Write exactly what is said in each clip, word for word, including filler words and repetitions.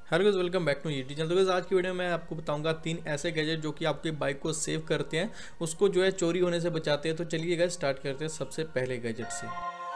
Hello guys, welcome back to YouTube channel. तो guys आज की वीडियो में मैं आपको बताऊंगा तीन ऐसे गैजेट जो कि आपकी बाइक को सेव करते हैं, उसको जो है चोरी होने से बचाते हैं। तो चलिए गाइस स्टार्ट करते हैं सबसे पहले गैजेट से।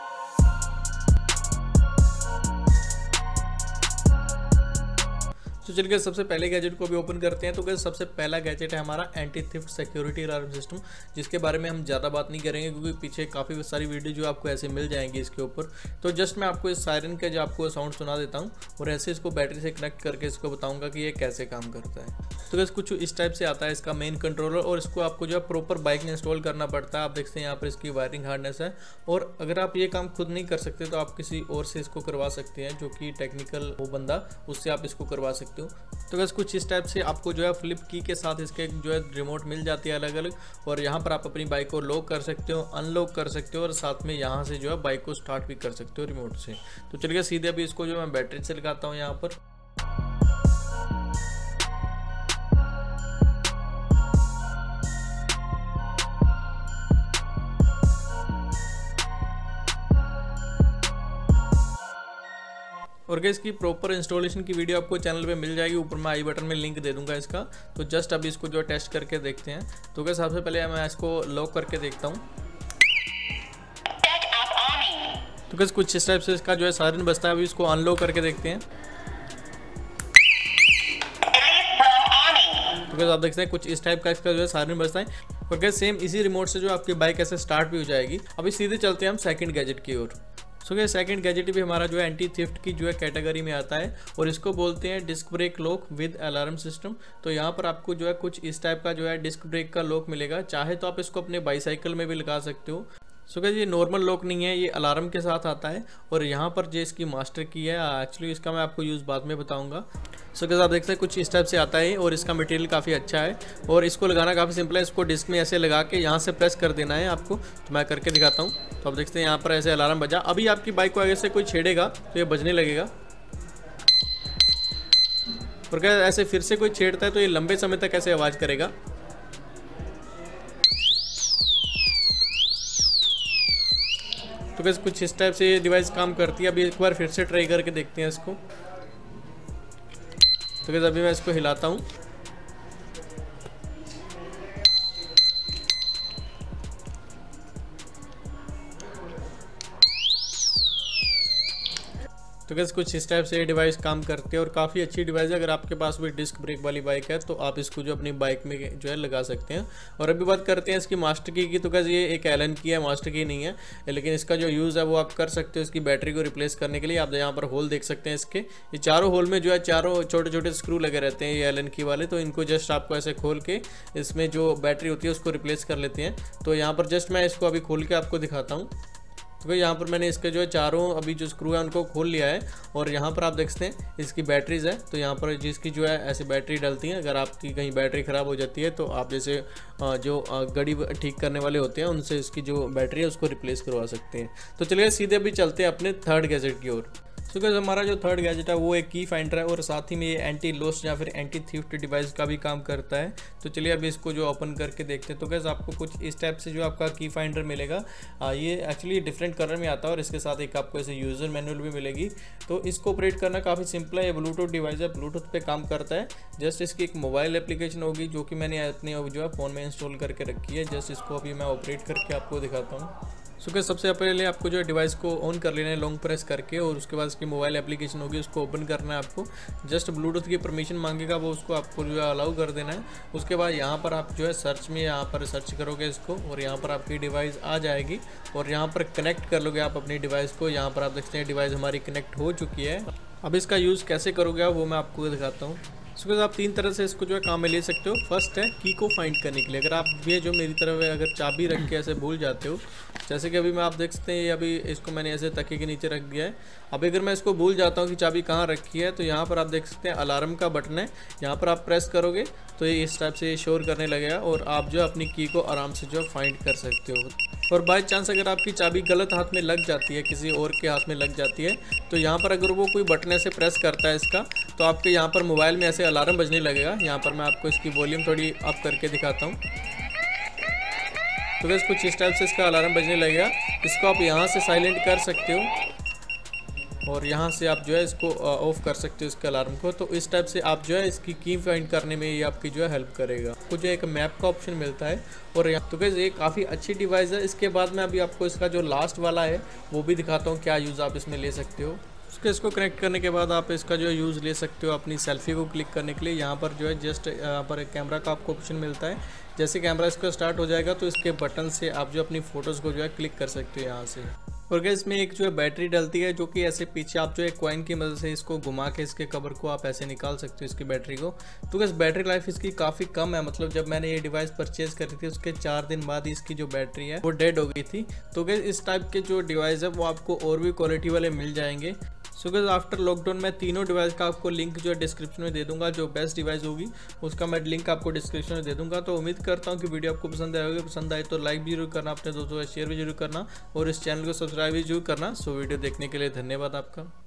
तो चलिए गाइस सबसे पहले गैजेट को भी ओपन करते हैं। तो गाइस सबसे पहला गैजेट है हमारा anti theft security alarm system, जिसके बारे में हम ज़्यादा बात नहीं करेंगे क्योंकि पीछे काफ़ी सारी वीडियो जो आपको ऐसे मिल जाएंगी इसके ऊपर। तो जस्ट मैं आपको इस सायरन का जो आपको साउंड सुना देता हूँ और ऐसे इसको बैटरी से कनेक्ट करके इसको बताऊँगा कि ये कैसे काम करता है। तो गाइस कुछ इस टाइप से आता है इसका मेन कंट्रोलर, और इसको आपको जो है प्रॉपर बाइक में इंस्टॉल करना पड़ता है। आप देखते हैं यहाँ पर इसकी वायरिंग हार्डनेस है, और अगर आप ये काम खुद नहीं कर सकते तो आप किसी और से इसको करवा सकते हैं, जो कि टेक्निकल हो बंदा, उससे आप इसको करवा सकते हो। तो बस कुछ इस टाइप से आपको जो है फ्लिप की के साथ इसके जो है रिमोट मिल जाती है अलग अलग, और यहाँ पर आप अपनी बाइक को लॉक कर सकते हो, अनलॉक कर सकते हो, और साथ में यहाँ से जो है बाइक को स्टार्ट भी कर सकते हो रिमोट से। तो चलिए सीधे अभी इसको जो मैं बैटरी से लगाता हूँ यहाँ पर। और गाइस इसकी प्रॉपर इंस्टॉलेशन की वीडियो आपको चैनल पे मिल जाएगी, ऊपर मैं आई बटन में लिंक दे दूंगा इसका। तो जस्ट अभी इसको जो टेस्ट करके देखते हैं। तो गाइस सबसे पहले मैं इसको लॉक करके देखता हूँ। तो गाइस कुछ इस टाइप से इसका जो है सायरन बजता है। अभी इसको अनलॉक करके देखते हैं। तो गाइस आप देखते हैं कुछ इस टाइप का इसका जो है सायरन बजता है, और गाइस सेम इसी रिमोट से जो आपकी बाइक ऐसे स्टार्ट भी हो जाएगी। अभी सीधे चलते हैं हम सेकंड गैजेट की ओर। सो गाइस सेकंड गैजेट भी हमारा जो है एंटी थेफ्ट की जो है कैटेगरी में आता है, और इसको बोलते हैं disc brake lock with alarm system. तो यहाँ पर आपको जो है कुछ इस टाइप का जो है डिस्क ब्रेक का लॉक मिलेगा। चाहे तो आप इसको अपने बाईसाइकिल में भी लगा सकते हो। सो गाइस ये नॉर्मल लॉक नहीं है, ये अलार्म के साथ आता है। और यहाँ पर जो इसकी मास्टर की है, एक्चुअली इसका मैं आपको यूज़ बाद में बताऊँगा। सो गाइस आप देखते हैं कुछ इस टाइप से आता है, और इसका मटेरियल काफ़ी अच्छा है, और इसको लगाना काफ़ी सिंपल है। इसको डिस्क में ऐसे लगा के यहाँ से प्रेस कर देना है आपको। तो मैं करके दिखाता हूँ। तो आप देखते हैं यहाँ पर ऐसे अलार्म बजा। अभी आपकी बाइक को आगे से कोई छेड़ेगा तो ये बजने लगेगा, और क्या ऐसे फिर से कोई छेड़ता है तो ये लंबे समय तक ऐसे आवाज़ करेगा। तो कैसे कुछ इस टाइप से ये डिवाइस काम करती है। अभी एक बार फिर से ट्राई करके देखते हैं इसको। तो कैसे अभी मैं इसको हिलाता हूँ। तो कैसे कुछ इस टाइप से ये डिवाइस काम करते हैं, और काफ़ी अच्छी डिवाइस है। अगर आपके पास भी डिस्क ब्रेक वाली बाइक है तो आप इसको जो अपनी बाइक में जो है लगा सकते हैं। और अभी बात करते हैं इसकी मास्टर की की। तो कैसे ये एक एलन की है, मास्टर की नहीं है, लेकिन इसका जो यूज़ है वो आप कर सकते हो इसकी बैटरी को रिप्लेस करने के लिए। आप यहाँ पर होल देख सकते हैं इसके, ये चारों होल में जो है चारों छोटे छोटे स्क्रू लगे रहते हैं ये एलन की वाले। तो इनको जस्ट आपको ऐसे खोल के इसमें जो बैटरी होती है उसको रिप्लेस कर लेते हैं। तो यहाँ पर जस्ट मैं इसको अभी खोल के आपको दिखाता हूँ। तो यहाँ पर मैंने इसके जो है चारों अभी जो स्क्रू है उनको खोल लिया है, और यहाँ पर आप देख सकते हैं इसकी बैटरीज है। तो यहाँ पर जिसकी जो है ऐसी बैटरी डलती है, अगर आपकी कहीं बैटरी ख़राब हो जाती है तो आप जैसे जो गाड़ी ठीक करने वाले होते हैं उनसे इसकी जो बैटरी है उसको रिप्लेस करवा सकते हैं। तो चलिए सीधे अभी चलते हैं अपने थर्ड गैजेट की ओर। तो गाइस हमारा जो थर्ड गैजेट है वो एक की फाइंडर है, और साथ ही में ये एंटी लॉस या फिर एंटी थीफ्ट डिवाइस का भी काम करता है। तो चलिए अभी इसको जो ओपन करके देखते हैं। तो गाइस आपको कुछ इस टाइप से जो आपका की फाइंडर मिलेगा। आ, ये एक्चुअली डिफरेंट कलर में आता है, और इसके साथ एक आपको ऐसे यूज़र मैनुअल भी मिलेगी। तो इसको ऑपरेट करना काफ़ी सिंपल है। ये ब्लूटूथ डिवाइस है, ब्लूटूथ पे काम करता है। जस्ट इसकी एक मोबाइल एप्लीकेशन होगी जो कि मैंने अपने जो है फ़ोन में इंस्टॉल करके रखी है। जस्ट इसको अभी मैं ऑपरेट करके आपको दिखाता हूँ। सो so, सबसे पहले आपको जो है डिवाइस को ऑन कर लेना है लॉन्ग प्रेस करके, और उसके बाद इसकी मोबाइल एप्लीकेशन होगी उसको ओपन करना है आपको। जस्ट ब्लूटूथ की परमिशन मांगेगा, वो उसको आपको जो है अलाउ कर देना है। उसके बाद यहाँ पर आप जो है सर्च में यहाँ पर सर्च करोगे इसको, और यहाँ पर आपकी डिवाइस आ जाएगी, और यहाँ पर कनेक्ट कर लोगे आप अपनी डिवाइस को। यहाँ पर आप देखते हैं डिवाइस हमारी कनेक्ट हो चुकी है। अब इसका यूज़ कैसे करोगे वो मैं आपको दिखाता हूँ। उसके बाद आप तीन तरह से इसको जो है काम में ले सकते हो। फर्स्ट है की को फाइंड करने के लिए। अगर आप ये जो मेरी तरफ है अगर चाबी रख के ऐसे भूल जाते हो, जैसे कि अभी मैं आप देख सकते हैं ये अभी इसको मैंने ऐसे तकिए के नीचे रख दिया है। अब अगर मैं इसको भूल जाता हूँ कि चाबी कहाँ रखी है, तो यहाँ पर आप देख सकते हैं अलार्म का बटन है, यहाँ पर आप प्रेस करोगे तो ये इस टाइप से शोर करने लगेगा, और आप जो अपनी की को आराम से जो फाइंड कर सकते हो। और बाई चांस अगर आपकी चाबी गलत हाथ में लग जाती है, किसी और के हाथ में लग जाती है, तो यहाँ पर अगर वो कोई बटन ऐसे प्रेस करता है इसका, तो आपके यहाँ पर मोबाइल में ऐसे अलार्म बजने लगेगा। यहाँ पर मैं आपको इसकी वॉल्यूम थोड़ी अप करके दिखाता हूँ। तो बस कुछ इस टाइप से इसका अलार्म बजने लगेगा। इसको आप यहाँ से साइलेंट कर सकते हो, और यहाँ से आप जो है इसको ऑफ कर सकते हो इसके अलार्म को। तो इस टाइप से आप जो है इसकी की फाइंड करने में ये आपकी जो है हेल्प करेगा। आपको जो एक मैप का ऑप्शन मिलता है और यहाँ तो गाइस ये काफ़ी अच्छी डिवाइस है। इसके बाद मैं अभी आपको इसका जो लास्ट वाला है वो भी दिखाता हूँ, क्या यूज़ आप इसमें ले सकते हो। उसके इसको कनेक्ट करने के बाद आप इसका जो है यूज़ ले सकते हो अपनी सेल्फी को क्लिक करने के लिए। यहाँ पर जो है जस्ट यहाँ पर एक कैमरा का आपको ऑप्शन मिलता है। जैसे कैमरा इसका स्टार्ट हो जाएगा तो इसके बटन से आप जो अपनी फ़ोटोज़ को जो है क्लिक कर सकते हो यहाँ से। और गाइस इसमें एक जो है बैटरी डलती है, जो कि ऐसे पीछे आप जो है कॉइन की मदद से इसको घुमा के इसके कवर को आप ऐसे निकाल सकते हो इसकी बैटरी को। तो गाइस बैटरी लाइफ इसकी काफ़ी कम है, मतलब जब मैंने ये डिवाइस परचेज करी थी उसके चार दिन बाद ही इसकी जो बैटरी है वो डेड हो गई थी। तो गाइस इस टाइप के जो डिवाइस है वो आपको और भी क्वालिटी वाले मिल जाएंगे। सो गाइस आफ्टर लॉकडाउन मैं तीनों डिवाइस का आपको लिंक जो है डिस्क्रिप्शन में दे दूंगा। जो बेस्ट डिवाइस होगी उसका मैं लिंक आपको डिस्क्रिप्शन में दे दूंगा। तो उम्मीद करता हूँ कि वीडियो आपको पसंद आएगी। पसंद आए तो लाइक भी जरूर करना, अपने दोस्तों को शेयर भी जरूर करना और इस चैनल को सब्सक्राइब भी जरूर करना। सो वीडियो देखने के लिए धन्यवाद आपका।